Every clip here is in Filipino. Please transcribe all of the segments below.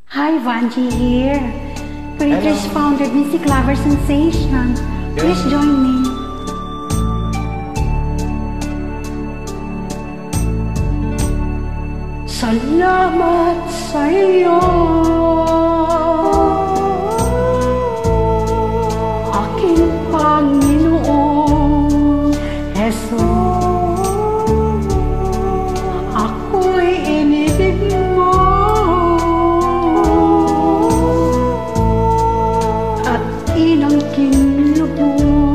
Hi, Vanji here. Creators founded Music Lover Sensation. Please join me. Salamat sa iyo, aking Panginoong Jesus. Ako'y inibig mo at inangkin mo.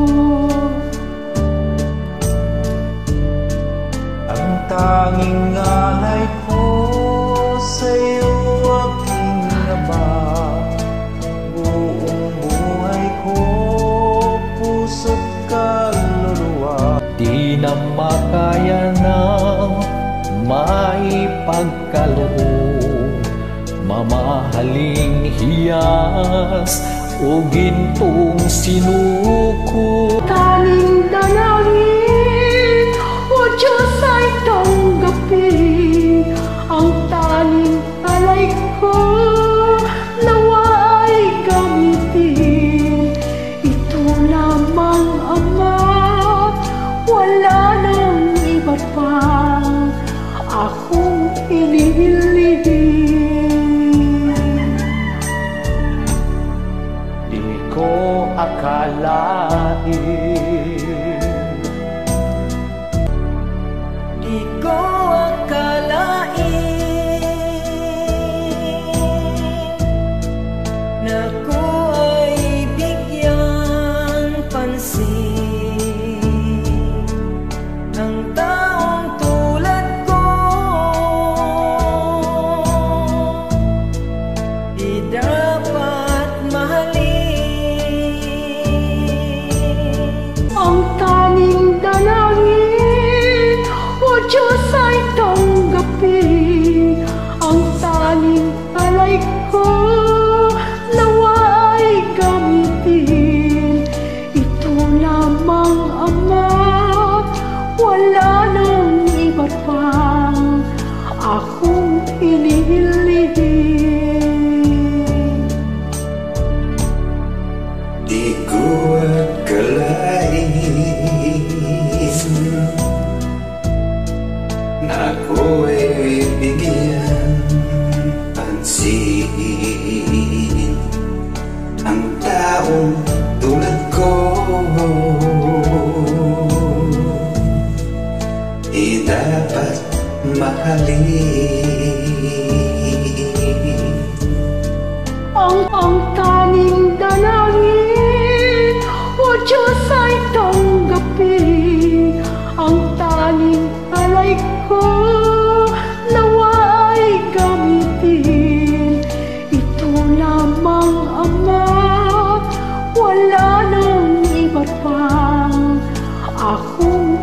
Ang tanging alay ko sa'yo, aking Ama, buong buhay ko, puso't kaluluwa. Di na makaya ng maipagkaloob, mamahaling hiyas o gintong sinuko. Tanging dalangin, O Diyos ay tanggapin ang tanging alay ko, nawa ay gamitin. Ito lamang, Ama, wala nang iba pang akong hinihiling. Di ko akalain, Di ko akalain na ko ay bigyang pansin. Ang taong tulad ko di dapat mahalin. Ang tanging dalangin, O Diyos ay tanggapin ang tanging alay ko, nawa ay gamitin. Ito lamang, Ama, wala nang iba pang akong hinihiling. di ko akalain na ako ay bigyan pansin. Ang taong tulad ko di dapat mahalin. Ang tanging dalangin, O Diyos ay tanggapin ang tanging alay ko, nawa ay gamitin. Ito lamang, Ama, wala nang iba pang akong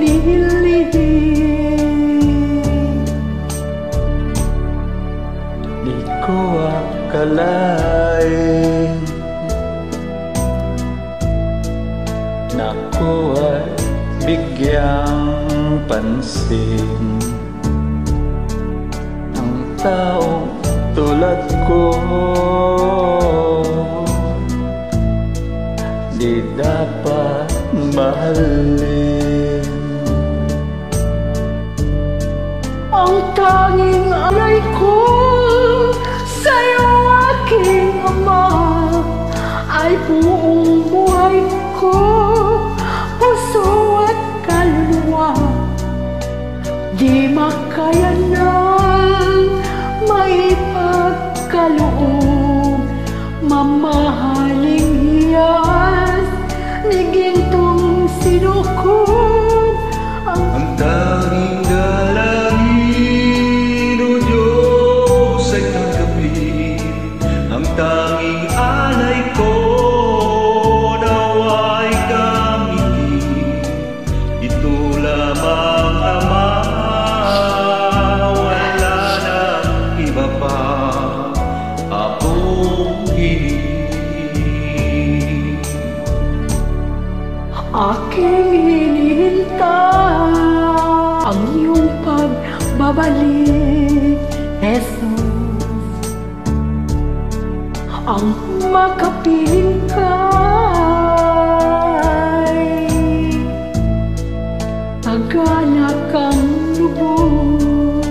hinihiling. Di ko akalain na ko ay bigyang pansin. Ang taong tulad ko di dapat mahalin. Ang tanging alay ko sa'yo, aking Ama, ay buong buhay ko, puso at kaluluwa. Di makaya ng maipagkaloob, mamahaling hiyas ni gintong sinukob. Ang tanging dalangin, O Diyos ay tanggapin ang tanging alay ko, nawa'y gamitin. Ito lamang, Ama, wala nang iba pa akong hinihiling. Aking hinihintay ang iyong pagbabalik, Jesus. ang makapiling kay agala kang lubos.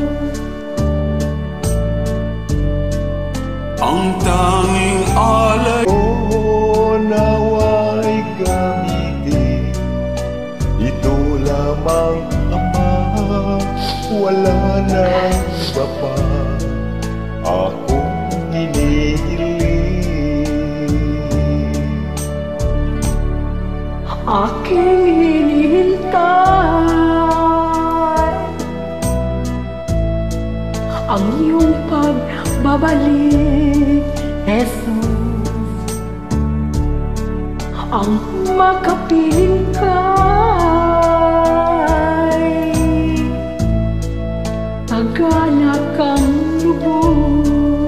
Ang tanging alay ko nawa'y gamitin, ito lamang Ama, wala nang iba pa akong hinihiling. Aking hinihintay ang iyong pagbabalik, Jesus, ang makapiling kay agala kang lubos.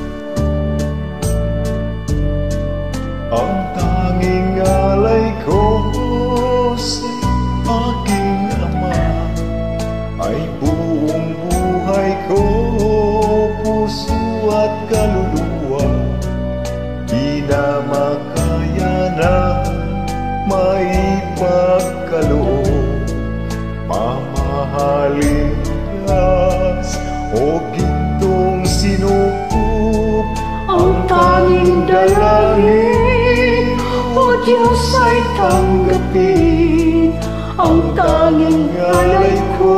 Ang tanging alay ko sa aking Ama ay buong buhay ko, puso at kaluluwa, di na makaya na maipagkaloob. Mamahalin kas o gintong sinukup, Ang tanging dalangin, O Diyos ay tanggapin. Ang tanging alay ko,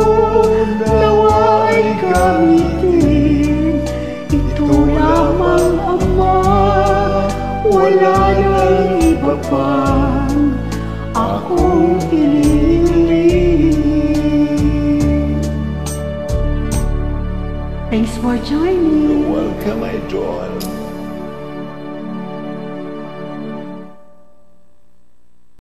nawa ay gamitin. Ito lamang Ama, wala nang iba pang akong hinihiling. Thanks for joining. welcome, idol.